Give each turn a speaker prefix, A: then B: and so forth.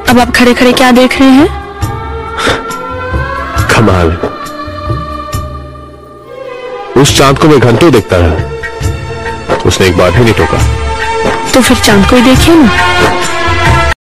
A: अब आप खड़े खड़े क्या देख रहे हैं?
B: कमाल, उस चांद को मैं घंटों देखता रहा, उसने एक बार भी नहीं टोका।
A: तो फिर चांद को ही देखिए ना।